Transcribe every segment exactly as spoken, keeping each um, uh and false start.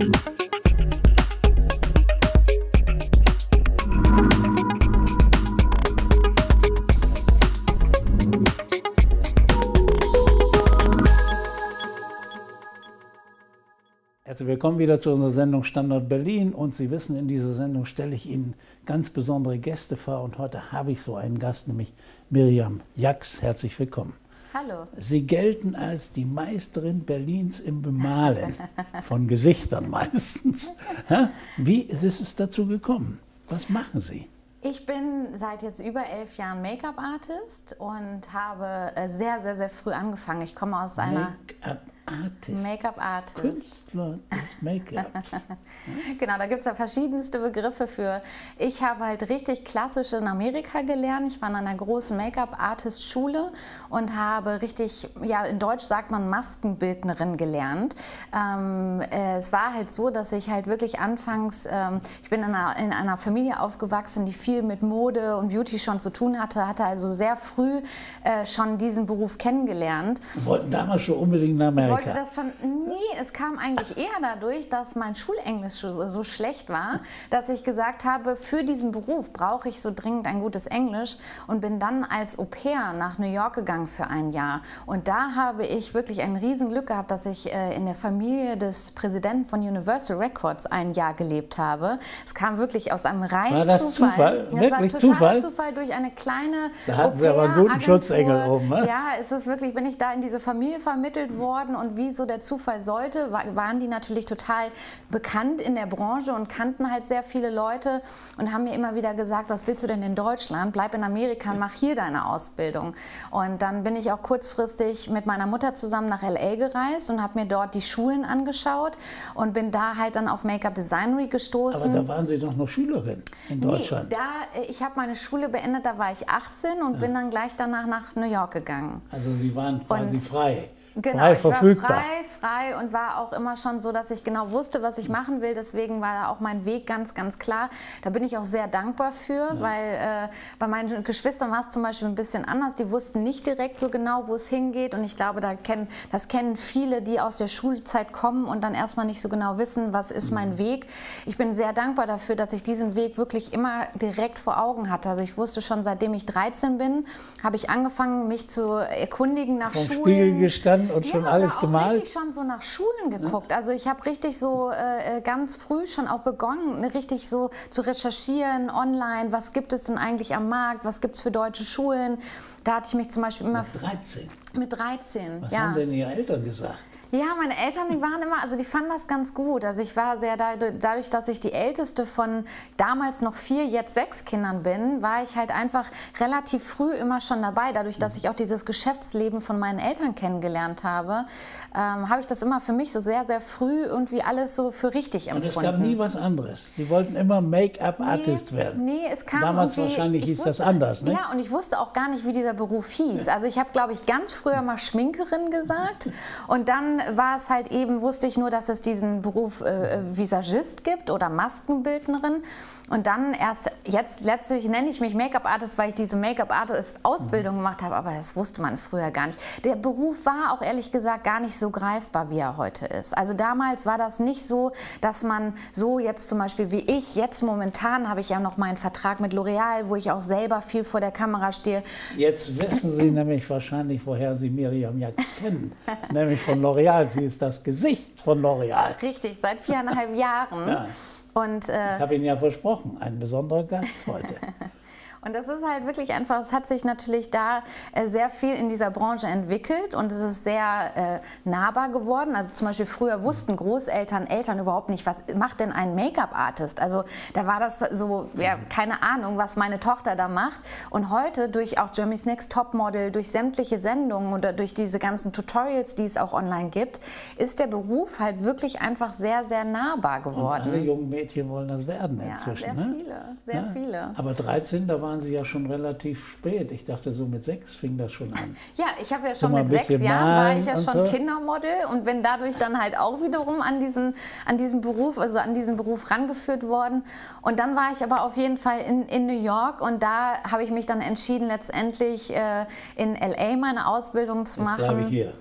Herzlich willkommen wieder zu unserer Sendung Standort Berlin, und Sie wissen, in dieser Sendung stelle ich Ihnen ganz besondere Gäste vor, und heute habe ich so einen Gast, nämlich Miriam Jax. Herzlich willkommen. Hallo. Sie gelten als die Meisterin Berlins im Bemalen, von Gesichtern meistens. Wie ist es dazu gekommen? Was machen Sie? Ich bin seit jetzt über elf Jahren Make-up-Artist und habe sehr, sehr, sehr früh angefangen. Ich komme aus einer... Make-up-Artist. Make-up-Artist. Künstler des Make-ups. Genau, da gibt es ja verschiedenste Begriffe für. Ich habe halt richtig klassisch in Amerika gelernt. Ich war in einer großen Make-up-Artist-Schule und habe richtig, ja, in Deutsch sagt man Maskenbildnerin gelernt. Ähm, äh, es war halt so, dass ich halt wirklich anfangs, ähm, ich bin in einer, in einer Familie aufgewachsen, die viel mit Mode und Beauty schon zu tun hatte, hatte also sehr früh äh, schon diesen Beruf kennengelernt. Sie wollten damals schon unbedingt nach Amerika? Ich wollte das schon nie. Es kam eigentlich eher dadurch, dass mein Schulenglisch so schlecht war, dass ich gesagt habe, für diesen Beruf brauche ich so dringend ein gutes Englisch, und bin dann als Au-pair nach New York gegangen für ein Jahr. Und da habe ich wirklich ein Riesenglück gehabt, dass ich äh, in der Familie des Präsidenten von Universal Records ein Jahr gelebt habe. Es kam wirklich aus einem reinen war das Zufall. Zufall? Das wirklich war totaler Zufall? Zufall durch eine kleine Da hatten Sie aber einen guten Schutzengel oben, ne? Ja, es ist wirklich, bin ich da in diese Familie vermittelt worden, und wie so der Zufall sollte, waren die natürlich total bekannt in der Branche und kannten halt sehr viele Leute und haben mir immer wieder gesagt, was willst du denn in Deutschland? Bleib in Amerika und mach hier deine Ausbildung. Und dann bin ich auch kurzfristig mit meiner Mutter zusammen nach L A gereist und habe mir dort die Schulen angeschaut und bin da halt dann auf Make-up Designery gestoßen. Aber da waren Sie doch noch Schülerin in Deutschland. Nee, da, ich habe meine Schule beendet, da war ich achtzehn und ja. bin dann gleich danach nach New York gegangen. Also Sie waren quasi und frei. Genau, frei ich verfügbar. war frei, frei und war auch immer schon so, dass ich genau wusste, was ich machen will. Deswegen war auch mein Weg ganz, ganz klar. Da bin ich auch sehr dankbar für, ja. weil äh, bei meinen Geschwistern war es zum Beispiel ein bisschen anders. Die wussten nicht direkt so genau, wo es hingeht. Und ich glaube, da kennen, das kennen viele, die aus der Schulzeit kommen und dann erstmal nicht so genau wissen, was ist mein Weg. Ich bin sehr dankbar dafür, dass ich diesen Weg wirklich immer direkt vor Augen hatte. Also ich wusste schon, seitdem ich dreizehn bin, habe ich angefangen, mich zu erkundigen nach Vom Schulen. Spiegel gestanden und ja, schon alles auch gemalt? Richtig schon so nach Schulen geguckt. Also ich habe richtig so äh, ganz früh schon auch begonnen, richtig so zu recherchieren online, was gibt es denn eigentlich am Markt, was gibt es für deutsche Schulen. Da hatte ich mich zum Beispiel immer... Mit dreizehn? Mit dreizehn, Was ja. haben denn Ihre Eltern gesagt? Ja, meine Eltern, die waren immer, also die fanden das ganz gut. Also ich war sehr, dadurch, dass ich die älteste von damals noch vier, jetzt sechs Kindern bin, war ich halt einfach relativ früh immer schon dabei. Dadurch, dass ich auch dieses Geschäftsleben von meinen Eltern kennengelernt habe, ähm, habe ich das immer für mich so sehr, sehr früh irgendwie alles so für richtig empfunden. Und es gab nie was anderes. Sie wollten immer Make-up-Artist nee, werden. Nee, es kam damals wahrscheinlich hieß wusste, das anders, ne? Ja, und ich wusste auch gar nicht, wie dieser Beruf hieß. Also ich habe, glaube ich, ganz früher mal Schminkerin gesagt, und dann war es halt eben, wusste ich nur, dass es diesen Beruf äh, Visagist gibt oder Maskenbildnerin. Und dann erst, jetzt letztlich nenne ich mich Make-up-Artist, weil ich diese Make-up-Artist-Ausbildung gemacht habe, aber das wusste man früher gar nicht. Der Beruf war auch ehrlich gesagt gar nicht so greifbar, wie er heute ist. Also damals war das nicht so, dass man so jetzt zum Beispiel wie ich, jetzt momentan habe ich ja noch meinen Vertrag mit L'Oreal, wo ich auch selber viel vor der Kamera stehe. Jetzt wissen Sie nämlich wahrscheinlich, woher Sie Miriam Jax kennen, nämlich von L'Oreal. Sie ist das Gesicht von L'Oreal. Richtig, seit viereinhalb Jahren. Ja. Und, äh, ich habe Ihnen ja versprochen, ein besonderer Gast heute. Und das ist halt wirklich einfach, es hat sich natürlich da äh, sehr viel in dieser Branche entwickelt und es ist sehr äh, nahbar geworden. Also zum Beispiel früher wussten Großeltern, Eltern überhaupt nicht, was macht denn ein Make-up-Artist? Also da war das so, ja, keine Ahnung, was meine Tochter da macht. Und heute durch auch Germany's Next Topmodel, durch sämtliche Sendungen oder durch diese ganzen Tutorials, die es auch online gibt, ist der Beruf halt wirklich einfach sehr, sehr nahbar geworden. Und alle jungen Mädchen wollen das werden inzwischen. Ja, sehr ne? viele, sehr ja. viele. Aber dreizehn, da waren Sie ja schon relativ spät. Ich dachte, so mit sechs fing das schon an. Ja, ich habe ja schon so mit sechs Jahren war ich ja schon so. Kindermodel und bin dadurch dann halt auch wiederum an diesen, an diesen Beruf, also an diesen Beruf rangeführt worden. Und dann war ich aber auf jeden Fall in, in New York und da habe ich mich dann entschieden, letztendlich äh, in L A meine Ausbildung zu Jetzt machen. bleibe ich hier.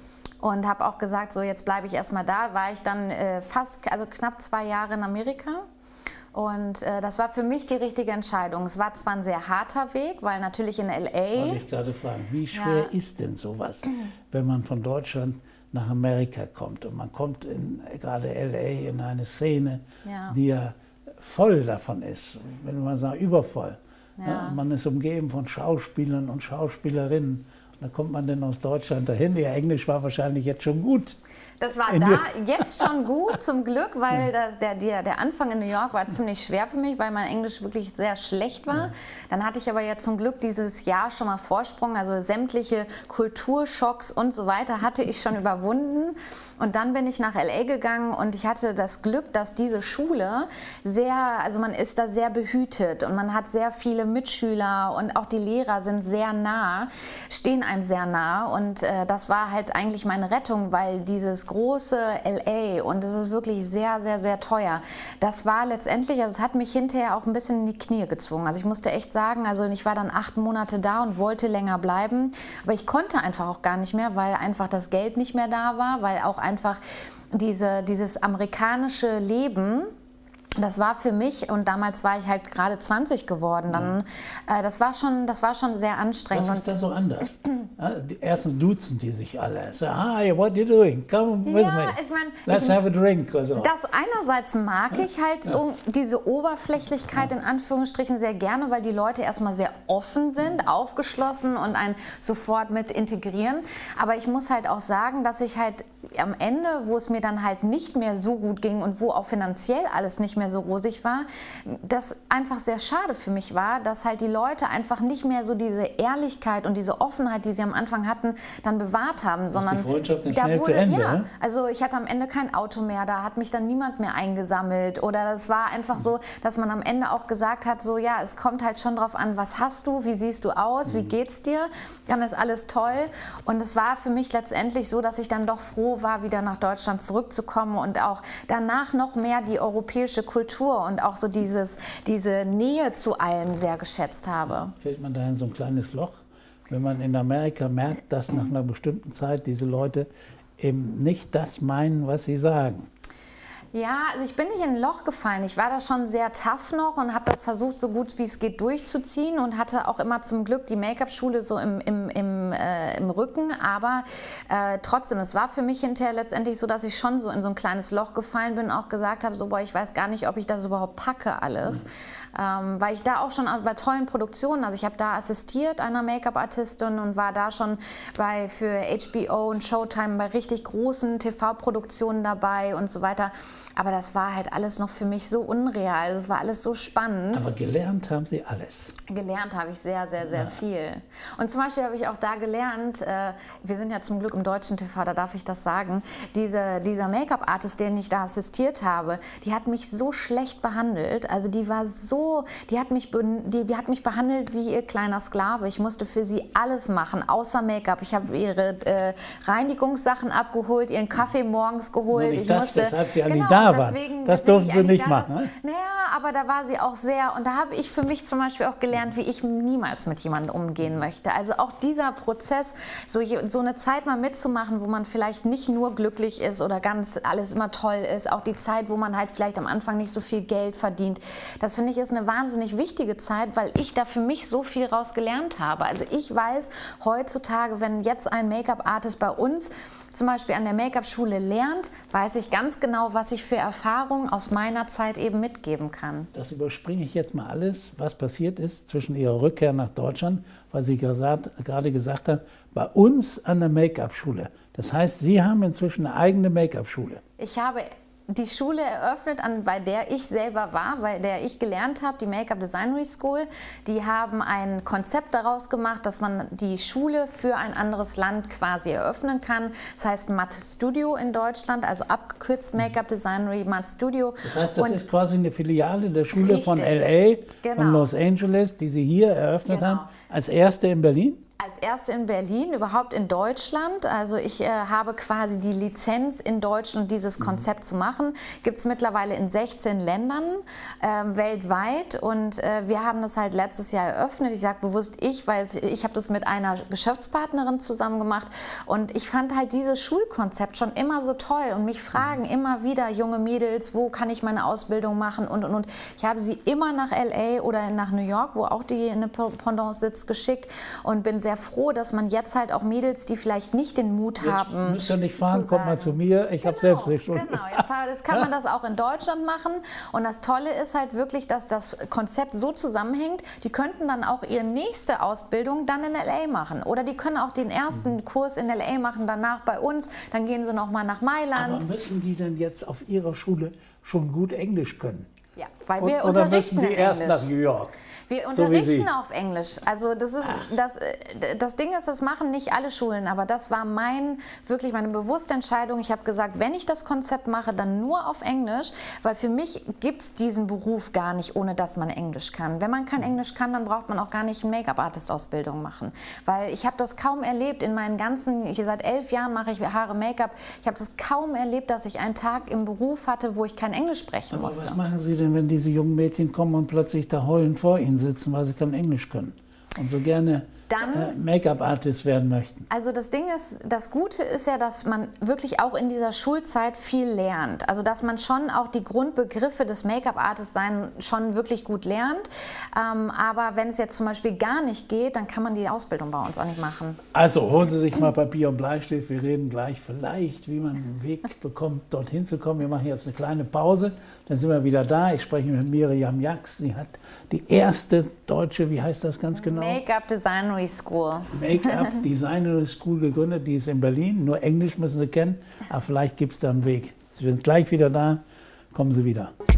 und habe auch gesagt, so jetzt bleibe ich erstmal da. War ich dann äh, fast, also knapp zwei Jahre in Amerika. Und äh, das war für mich die richtige Entscheidung. Es war zwar ein sehr harter Weg, weil natürlich in L A... Wollte ich gerade fragen, wie schwer ja. ist denn sowas, wenn man von Deutschland nach Amerika kommt und man kommt in gerade L A in eine Szene, ja. die ja voll davon ist, wenn man sagt übervoll. Ja. Ja, man ist umgeben von Schauspielern und Schauspielerinnen. Da kommt man denn aus Deutschland dahin? Ihr Englisch war wahrscheinlich jetzt schon gut. Das war da jetzt schon gut, zum Glück, weil das, der, der, der Anfang in New York war ziemlich schwer für mich, weil mein Englisch wirklich sehr schlecht war. Ja. Dann hatte ich aber ja zum Glück dieses Jahr schon mal Vorsprung, also sämtliche Kulturschocks und so weiter hatte ich schon überwunden. Und dann bin ich nach L A gegangen und ich hatte das Glück, dass diese Schule sehr, also man ist da sehr behütet und man hat sehr viele Mitschüler und auch die Lehrer sind sehr nah, stehen einem sehr nah und äh, das war halt eigentlich meine Rettung, weil dieses große L A und es ist wirklich sehr, sehr, sehr teuer. Das war letztendlich, also es hat mich hinterher auch ein bisschen in die Knie gezwungen. Also ich musste echt sagen, also ich war dann acht Monate da und wollte länger bleiben, aber ich konnte einfach auch gar nicht mehr, weil einfach das Geld nicht mehr da war, weil auch einfach diese, dieses amerikanische Leben, das war für mich, und damals war ich halt gerade zwanzig geworden, dann, äh, das, war schon, das war schon sehr anstrengend. Was ist da so anders? Erstens duzen die sich alle. So, hi, what you doing? Come with ja, me. Ich mein, Let's ich, have a drink. Oder so. Das einerseits mag ich halt ja. um, diese Oberflächlichkeit ja. in Anführungsstrichen sehr gerne, weil die Leute erstmal sehr offen sind, aufgeschlossen und einen sofort mit integrieren. Aber ich muss halt auch sagen, dass ich halt am Ende, wo es mir dann halt nicht mehr so gut ging und wo auch finanziell alles nicht mehr so rosig war, das einfach sehr schade für mich war, dass halt die Leute einfach nicht mehr so diese Ehrlichkeit und diese Offenheit, die sie am Anfang hatten, dann bewahrt haben, sondern die Freundschaft dann da schnell wurde, zu Ende, ja, ne? also ich hatte am Ende kein Auto mehr, da hat mich dann niemand mehr eingesammelt oder das war einfach so, dass man am Ende auch gesagt hat, so ja, es kommt halt schon drauf an, was hast du, wie siehst du aus, wie geht's dir, dann ist alles toll und es war für mich letztendlich so, dass ich dann doch froh war, wieder nach Deutschland zurückzukommen und auch danach noch mehr die europäische Kultur und auch so dieses, diese Nähe zu allem sehr geschätzt habe. Fällt man da in so ein kleines Loch, wenn man in Amerika merkt, dass nach einer bestimmten Zeit diese Leute eben nicht das meinen, was sie sagen? Ja, also ich bin nicht in ein Loch gefallen. Ich war da schon sehr tough noch und habe das versucht, so gut wie es geht durchzuziehen und hatte auch immer zum Glück die Make-up-Schule so im, im, im, äh, im Rücken. Aber äh, trotzdem, es war für mich hinterher letztendlich so, dass ich schon so in so ein kleines Loch gefallen bin und auch gesagt habe, so, boah, ich weiß gar nicht, ob ich das überhaupt packe alles. Mhm. Ähm, weil ich da auch schon bei tollen Produktionen, also ich habe da assistiert einer Make-up-Artistin und war da schon bei, für H B O und Showtime bei richtig großen T V-Produktionen dabei und so weiter. Aber das war halt alles noch für mich so unreal. Das war alles so spannend. Aber gelernt haben Sie alles. Gelernt habe ich sehr, sehr, sehr ja. viel. Und zum Beispiel habe ich auch da gelernt, äh, wir sind ja zum Glück im deutschen T V, da darf ich das sagen, diese, dieser Make-up-Artist, den ich da assistiert habe, die hat mich so schlecht behandelt. Also die war so, die hat mich, die, die hat mich behandelt wie ihr kleiner Sklave. Ich musste für sie alles machen, außer Make-up. Ich habe ihre äh, Reinigungssachen abgeholt, ihren Kaffee morgens geholt. Nicht ich das, musste, weshalb Sie genau, da waren. deswegen, das deswegen durften Sie nicht da machen. Das, ne? Naja, aber da war sie auch sehr, und da habe ich für mich zum Beispiel auch gelernt, wie ich niemals mit jemandem umgehen möchte. Also auch dieser Prozess, so, so eine Zeit mal mitzumachen, wo man vielleicht nicht nur glücklich ist oder ganz alles immer toll ist, auch die Zeit, wo man halt vielleicht am Anfang nicht so viel Geld verdient, das finde ich ist eine wahnsinnig wichtige Zeit, weil ich da für mich so viel raus gelernt habe. Also ich weiß heutzutage, wenn jetzt ein Make-up-Artist bei uns zum Beispiel an der Make-up-Schule lernt, weiß ich ganz genau, was ich für Erfahrungen aus meiner Zeit eben mitgeben kann. Das überspringe ich jetzt mal alles, was passiert ist zwischen Ihrer Rückkehr nach Deutschland, weil Sie gerade gesagt haben, bei uns an der Make-up-Schule. Das heißt, Sie haben inzwischen eine eigene Make-up-Schule. Ich habe die Schule eröffnet, an, bei der ich selber war, bei der ich gelernt habe, die Make-up Designery School. Die haben ein Konzept daraus gemacht, dass man die Schule für ein anderes Land quasi eröffnen kann. Das heißt M A T Studio in Deutschland, also abgekürzt Make-up Designery M A T Studio. Das heißt, das und ist quasi eine Filiale der Schule richtig, von L A genau. und Los Angeles, die Sie hier eröffnet genau. haben, als erste in Berlin? Als als erste in Berlin, überhaupt in Deutschland. Also ich äh, habe quasi die Lizenz in Deutschland, dieses Konzept mhm. zu machen. Gibt es mittlerweile in sechzehn Ländern äh, weltweit und äh, wir haben das halt letztes Jahr eröffnet. Ich sage bewusst ich, weil es, ich habe das mit einer Geschäftspartnerin zusammen gemacht und ich fand halt dieses Schulkonzept schon immer so toll und mich fragen immer wieder junge Mädels, wo kann ich meine Ausbildung machen und und und. Ich habe sie immer nach L A oder nach New York, wo auch die eine Pendance sitzt, geschickt und bin sehr froh, dass man jetzt halt auch Mädels, die vielleicht nicht den Mut jetzt haben. Müsst ihr nicht fahren, kommt mal zu mir. Ich genau, habe selbst nicht schon. Genau, jetzt, jetzt kann man das auch in Deutschland machen. Und das Tolle ist halt wirklich, dass das Konzept so zusammenhängt. Die könnten dann auch ihre nächste Ausbildung dann in L A machen. Oder die können auch den ersten mhm. Kurs in L A machen, danach bei uns. Dann gehen sie noch mal nach Mailand. Aber müssen die denn jetzt auf ihrer Schule schon gut Englisch können? Ja, weil wir oder unterrichten müssen die in erst Englisch. nach New York? Wir So unterrichten auf Englisch. Also das ist das, das Ding ist, das machen nicht alle Schulen, aber das war mein wirklich meine bewusste Entscheidung. Ich habe gesagt, wenn ich das Konzept mache, dann nur auf Englisch, weil für mich gibt es diesen Beruf gar nicht, ohne dass man Englisch kann. Wenn man kein Englisch kann, dann braucht man auch gar nicht eine Make-up-Artist-Ausbildung machen, weil ich habe das kaum erlebt in meinen ganzen, ich, seit elf Jahren mache ich Haare, Make-up. Ich habe das kaum erlebt, dass ich einen Tag im Beruf hatte, wo ich kein Englisch sprechen aber musste. Was machen Sie denn, wenn diese jungen Mädchen kommen und plötzlich da heulend vor Ihnen sitzen, weil sie kein Englisch können und so gerne äh, Make-up-Artist werden möchten? Also das Ding ist, das Gute ist ja, dass man wirklich auch in dieser Schulzeit viel lernt. Also dass man schon auch die Grundbegriffe des Make-up-Artist-Sein schon wirklich gut lernt. Ähm, aber wenn es jetzt zum Beispiel gar nicht geht, dann kann man die Ausbildung bei uns auch nicht machen. Also holen Sie sich mal Papier und Bleistift. Wir reden gleich vielleicht, wie man einen Weg bekommt, dorthin zu kommen. Wir machen jetzt eine kleine Pause, dann sind wir wieder da. Ich spreche mit Miriam Jax. Sie hat die erste deutsche, wie heißt das ganz genau? Make-up Designery School. Make-up Designery School gegründet, die ist in Berlin. Nur Englisch müssen Sie kennen, aber vielleicht gibt es da einen Weg. Sie sind gleich wieder da. Kommen Sie wieder.